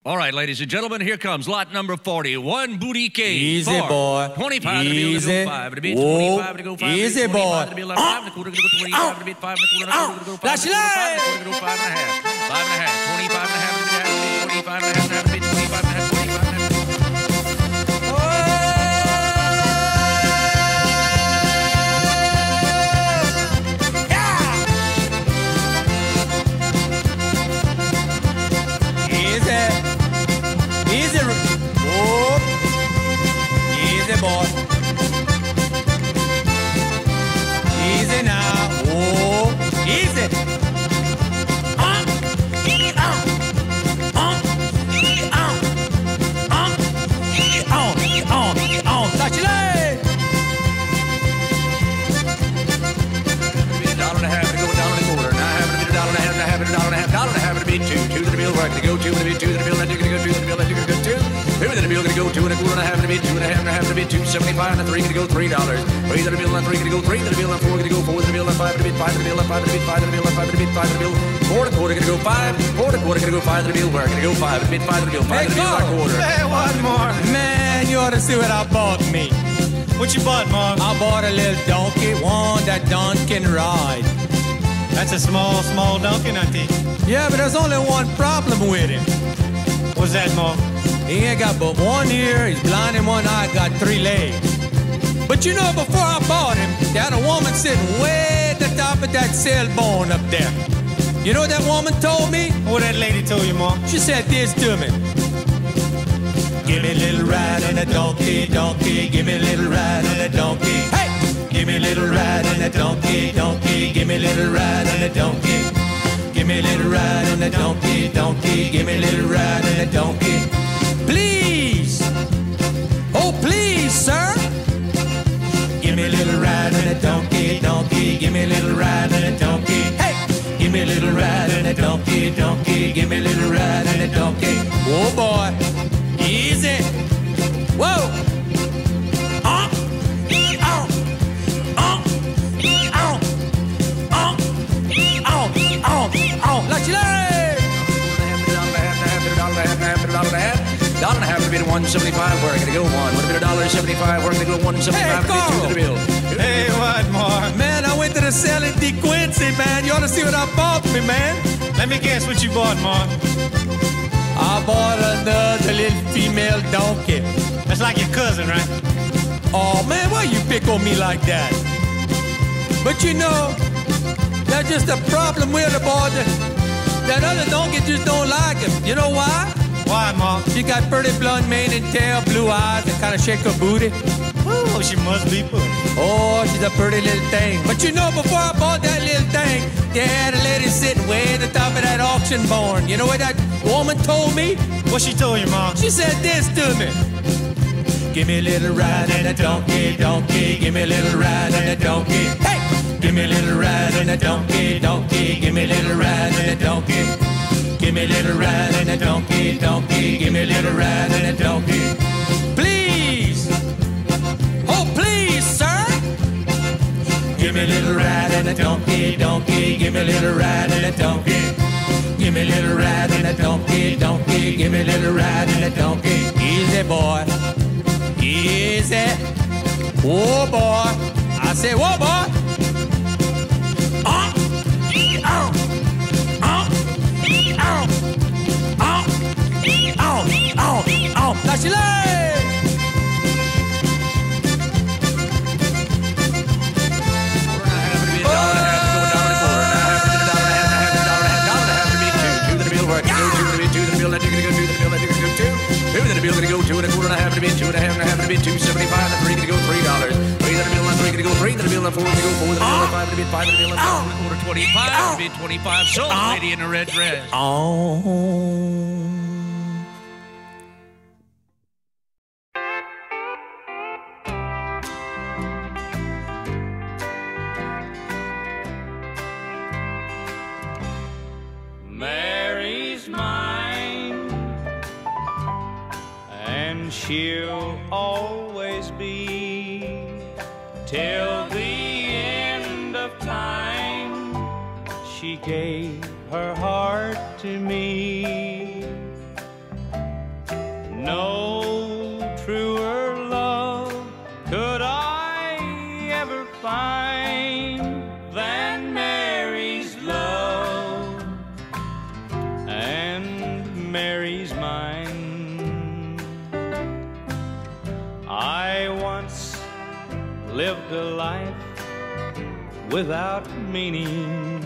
All right, ladies and gentlemen, here comes lot number 40. One booty cake. Easy, boy. 25 Easy. to be 5 to be Whoa. 25 to go 5 Easy, boy. to be 5 to go 25 to be 5 to go 5 to go 5 Flash to light. go 5 and a half. 5 and a half. 25 and a half to be 25 and a half to be 25 and a half. 25 and a half. Easy, whoop. Easy, boy. Easy now, whoop. Easy. Touch your leg. $1.50 to go $1.25. Now having to be $1.50, now having $1.50 to be two to the bill. We're going to go two to the bill, two to the bill. Then you're going to go two to the bill. Then you're going to go two. Two to the bill, going to go two and a quarter, and a half to be two and a half to be $2.75, and a three going to go $3. Three to the bill, and three going to go three to the bill, and four going to go four to the bill, and five to be five to the bill, and five to be five to the bill, and five to be five to the bill. Four to quarter going to go five. Four to quarter going to go five to the bill. We're going to go five to be five to the bill. Five to the bill, and a quarter. Hey, one more. Man, you ought to see what I bought me. What you bought, Mom? I bought a little donkey, one that Don can ride. That's a small donkey, Auntie. Yeah, but there's only one problem with him. What's that, Mom? He ain't got but one ear, he's blind in one eye, got 3 legs. But you know, before I bought him, there had a woman sitting way at the top of that sailboat up there. You know what that woman told me? What that lady told you, Mom? She said this to me. Give me a little ride on a donkey, donkey. Give me a little ride on a donkey. Hey! Give me a little ride on a donkey, donkey. Give me a little ride on a donkey. Give me a little ride on a donkey, donkey. Give me a little ride on a donkey. Please! Oh, please, sir! Give me a little ride on a donkey, donkey. Give me a little ride on a donkey. Hey! Give me a little ride on a donkey, donkey. Give me a little ride on a donkey. Oh, boy. Easy. Whoa. Like you like. $1.50 to be $1.75. We're going to go one. What about $1.75? We're going to go $1.75 to the bill. Hey, what, Mom? Man, I went to the selling De Quincy, man. You ought to see what I bought me, man. Let me guess what you bought, Mom. I bought another little female donkey. That's like your cousin, right? Oh, man, why you pick on me like that? But you know, that's just a problem with the boy. That other donkey just don't like him. You know why? Why, Mom? She got pretty blonde mane and tail, blue eyes, and kind of shake her booty. Oh, she must be pretty. Oh, she's a pretty little thing. But you know, before I bought that little thing, they had a lady sitting way at the top of that auction barn. You know what that woman told me? What she told you, Mom? She said this to me. Give me a little ride on a donkey, donkey. Give me a little ride on a donkey. Hey! Give me a little ride on a donkey, donkey. Give me a little ride on a donkey. Give me a little ride on a donkey, donkey. Give me a little ride on a donkey. Please! Oh, please, sir! Give me a little ride on a donkey, donkey. Give me a little ride on a donkey. Give me a little ride on a donkey, donkey. Give me a little ride on a donkey. Easy, boy. Easy. Whoa, boy. I say, whoa, boy. Touch your leg. Bill gonna go two and a quarter and a half to be two and a half to be $2.75, and three gonna go $3. Three to the bill and three gonna go three to the bill and four gonna go four to the bill and five to be five to the bill and four and a quarter 25 to be 25. So lady in the red dress. Oh. Mary's mine, and she'll always be till the end of time. She gave her heart to me. Mary's mine. I once lived a life without meaning,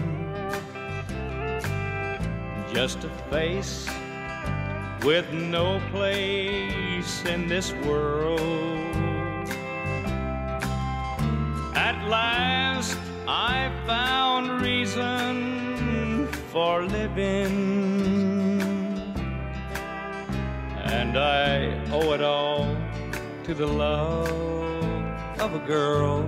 just a face with no place in this world. At last I found reason for living, and I owe it all to the love of a girl.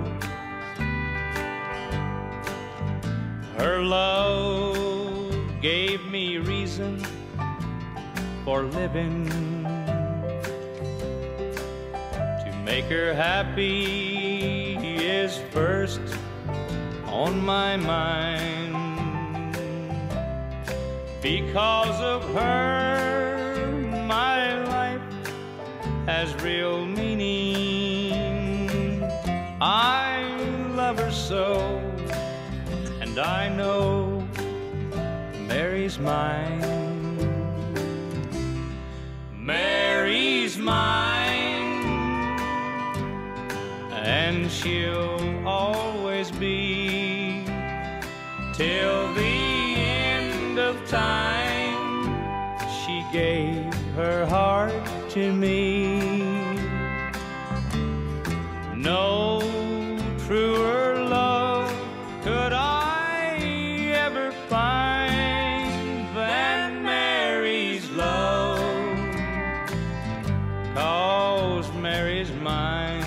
Her love gave me reason for living. To make her happy is first on my mind. Because of her, my life has real meaning. I love her so, and I know Mary's mine. Mary's mine, and she'll always be till the end of time. She gave her heart to me. No truer love could I ever find than Mary's love, 'cause Mary's mine.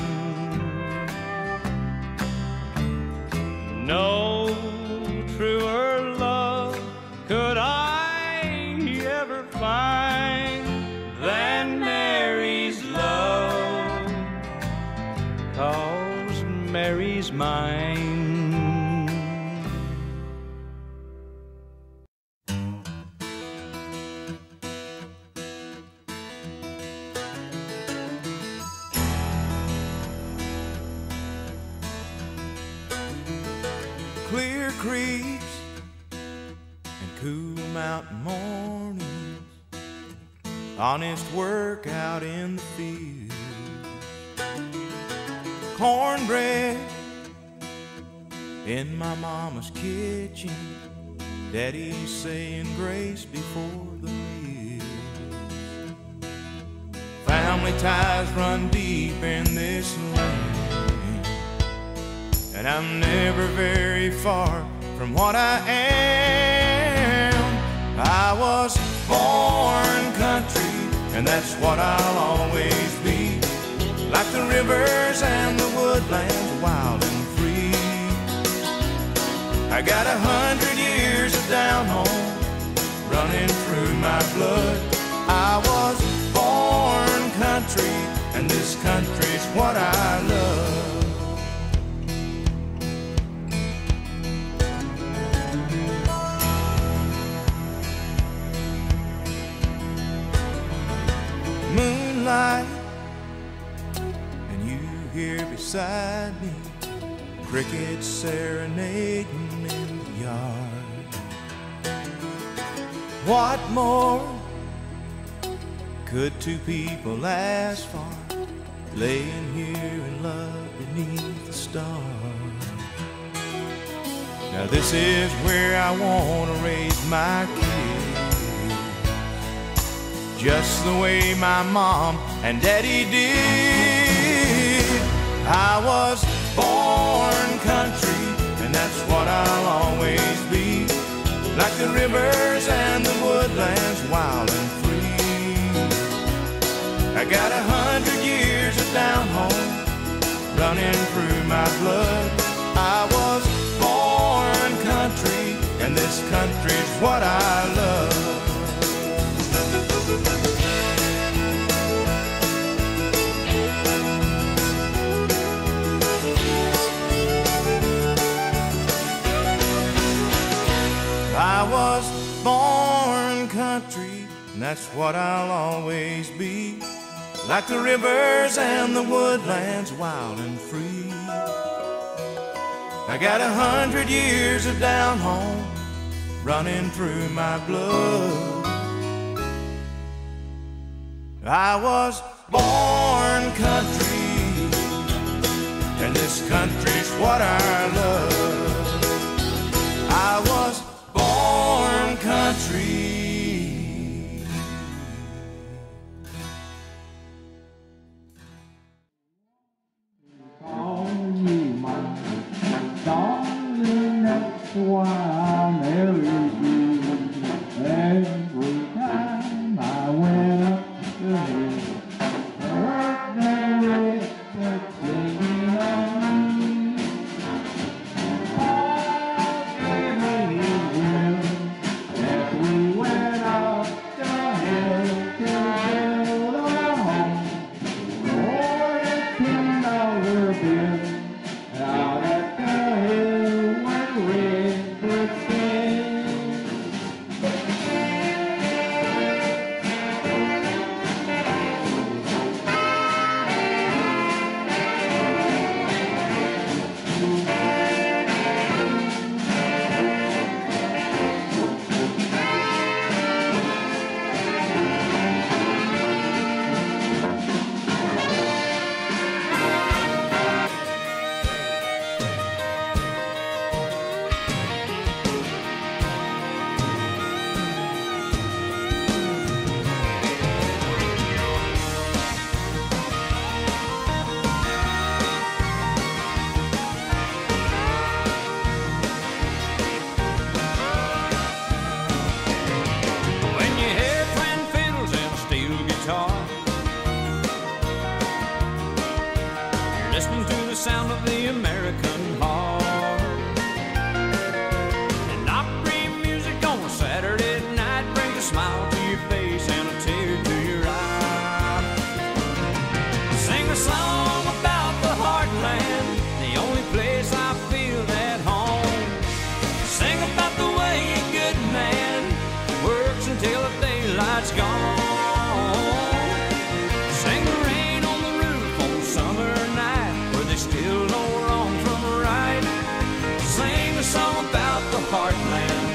No truer love could I ever find than Mary's love, 'cause Mary's mine. Clear creeks and cool mountain mornings, honest work out in the field, cornbread in my mama's kitchen, daddy saying grace before the meal. Family ties run deep in this land, and I'm never very far from what I am. I was born country, and that's what I'll always be. Like the rivers and the woodlands, wild and free. I got 100 years of down home running through my blood. I was born country, and this country's what I love. Moonlight, and you here beside me, crickets serenading in the yard. What more could two people ask for, laying here in love beneath the stars? Now this is where I want to raise my kids, just the way my mom and daddy did. I was born country, and that's what I'll always be. Like the rivers and the woodlands, wild and free. I got 100 years of down home running through my blood. I was born country, and this country's what I love. I was born country, and that's what I'll always be. Like the rivers and the woodlands, wild and free. I got 100 years of down home running through my blood. I was born country, and this country's what I love. I was born country. Oh, you, my darling, that's why I married you. Every time I went up the hill, I heard the river singing on me. As we went up the hill to build our home, for a $10 bill out at the hill went Redbird sing. When you hear twin fiddles and a steel guitar, you're listening to the sound of the American heart. And Opry music on a Saturday night brings a smile to your face and a tear to your eye. Sing a song about the heartland, the only place I feel at home. Sing about the way a good man works until the daylight's gone. Sing the rain on the roof on a summer night where they still know wrong from right. Sing a song about the heartland.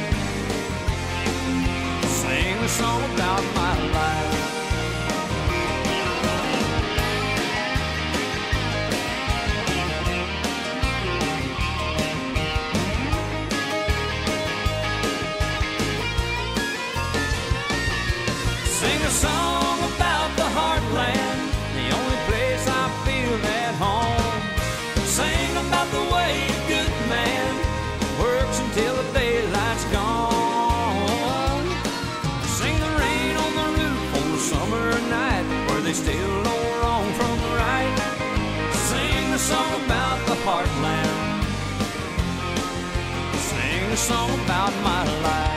Sing a song about my life. Sing a song about the heartland, the only place I feel at home. Sing about the way a good man works until the daylight's gone. Sing the rain on the roof on a summer night where they still know wrong from right. Sing a song about the heartland. Sing a song about my life.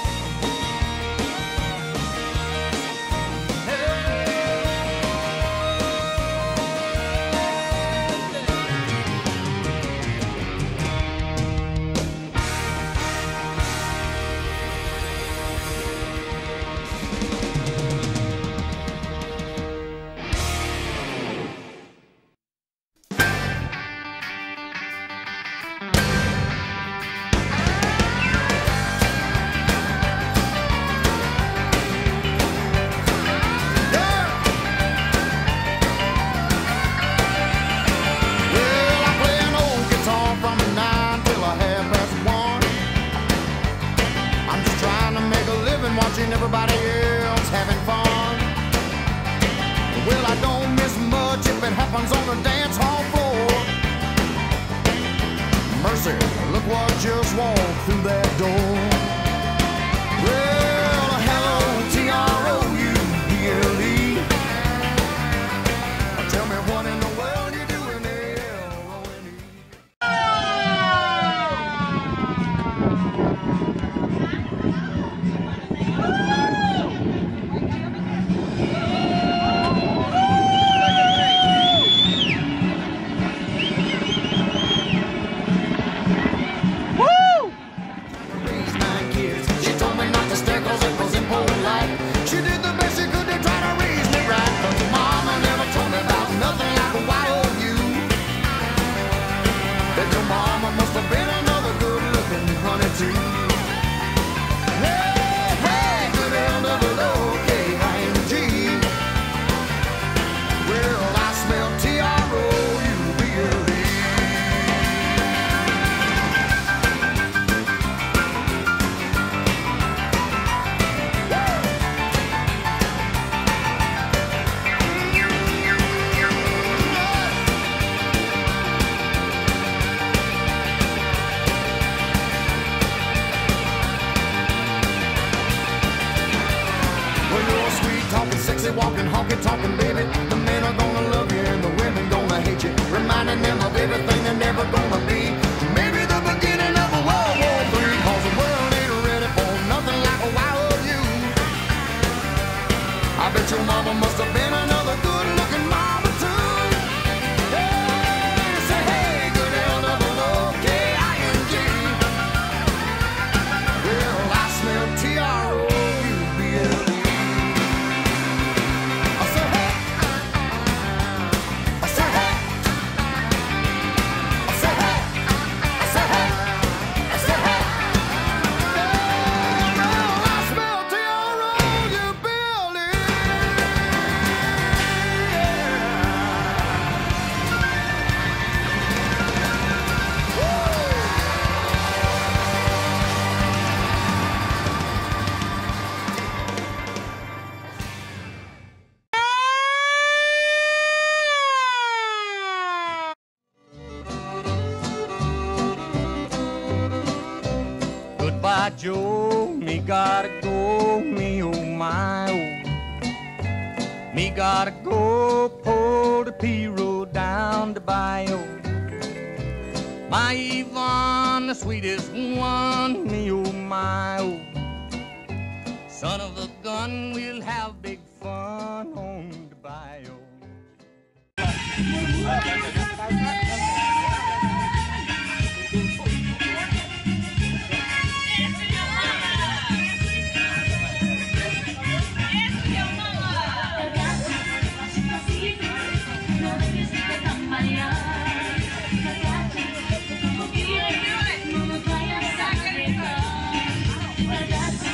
Watching everybody else having fun. Well, I don't miss much if it happens on the dance hall floor. Mercy, look what just walked through that door. Well, hello, TROUBLE. Tell me what in the world you doing there, L-O-N-E. Raise crazy walking, honky talking, baby. The men are gonna love you and the women gonna hate you, reminding them of everything they're never gonna be. Maybe the beginning of a World War III, cause the world ain't ready for nothing like a wild you. I bet your mama must have been another good looking mama too. Hey, say hey, good L-double-O-K-I-N-G. Well, I smell T-R-O-U-B-L-E. I say hey, I say hey, I say hey, I say hey, I say hey. Well, I smell T-R-O-U-B-L-E. Goodbye, Joe, me gotta go, me oh my oh. Me gotta go, pull the P-road down the bayou. My Yvonne, the sweetest one, me oh my oh. Son of a gun, we'll have big fun on the bayou. Ragazzi,